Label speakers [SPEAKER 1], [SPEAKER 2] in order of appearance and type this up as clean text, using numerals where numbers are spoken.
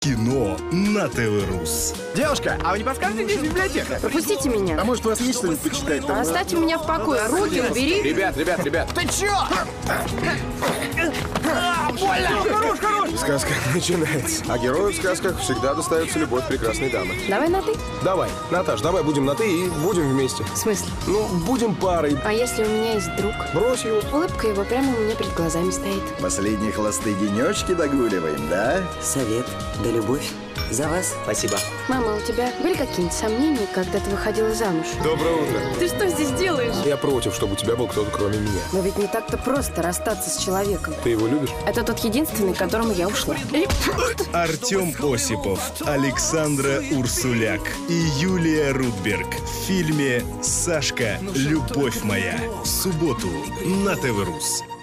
[SPEAKER 1] Кино на ТВ-Рус.
[SPEAKER 2] Девушка, а вы не подскажете, где здесь библиотека?
[SPEAKER 3] Пропустите меня.
[SPEAKER 2] А может, у вас есть что-нибудь почитать? Там,
[SPEAKER 3] Оставьте меня в покое. Руки убери.
[SPEAKER 4] Ребят.
[SPEAKER 2] Ты чё? Больно! Хорош!
[SPEAKER 4] Сказка начинается. А герою в сказках всегда достается любовь прекрасной дамы.
[SPEAKER 3] Давай на ты.
[SPEAKER 4] Давай, Наташ, давай будем на «ты» и будем вместе.
[SPEAKER 3] В смысле?
[SPEAKER 4] Ну, будем парой.
[SPEAKER 3] А если у меня есть друг?
[SPEAKER 4] Брось его.
[SPEAKER 3] Улыбка его прямо у меня перед глазами стоит.
[SPEAKER 2] Последние холостые денечки догуливаем, да?
[SPEAKER 5] Совет да любовь. За вас.
[SPEAKER 6] Спасибо.
[SPEAKER 3] Мама, у тебя были какие-нибудь сомнения, когда ты выходила замуж?
[SPEAKER 4] Доброе утро.
[SPEAKER 3] Ты что здесь делаешь?
[SPEAKER 4] Я против, чтобы у тебя был кто-то кроме меня.
[SPEAKER 3] Но ведь не так-то просто расстаться с человеком.
[SPEAKER 4] Ты его любишь?
[SPEAKER 3] Это тот единственный, к которому я ушла.
[SPEAKER 1] Артем Осипов, Александра Урсуляк и Юлия Рудберг в фильме «Сашка, любовь моя». В субботу на ТВ-Рус.